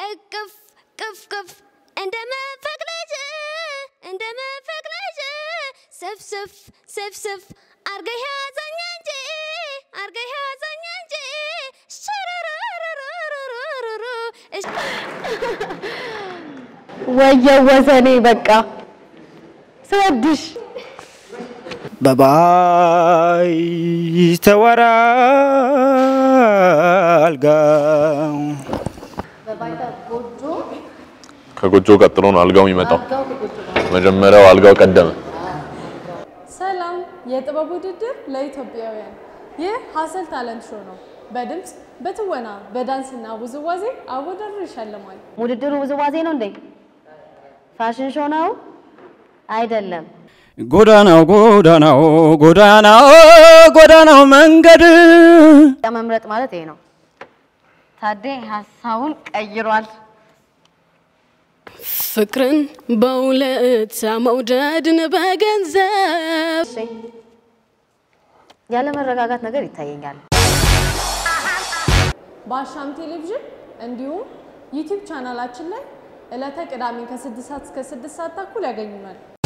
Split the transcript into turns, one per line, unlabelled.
እቅፍ ቅፍ ቅፍ እንደመፈቅለጅ ስፍስፍ ስፍስፍ አርገህ ያዘኝ እንጂ
ወየወዘኔ በቃ ስወድሽ
ባባይ ተወራልጋው
ከጎጆ ቀጥሎ ነው አልጋው የሚመጣው መጀመሪያው አልጋው ቀደመ
ሰላም የጥበብ ውድድር ለኢትዮጵያውያን ይህ ሀሰል ታለንት ሾው ነው በድምጽ በትወና በዳንስና ውዝዋዜ አወዳድር ይሻለማል
ውድድሩ ውዝዋዜ ነው እንዴ ፋሽን ሾው ነው አይደለም ጎዳናው መንገድ
መምረጥ ማለት ይሄ ነው ታዴ ሐሳቡን ቀይሯል
ፍቅርን በውለታ መውደድን በገንዘብ
ያለ መረጋጋት ነገር ይታየኛል
በአሻም ቴሌቪዥን እንዲሁም ዩቲዩብ ቻናላችን ላይ ዕለተ ቅዳሜ ከ6 ሰዓት እስከ 6 ሰዓት ተኩል ያገኙናል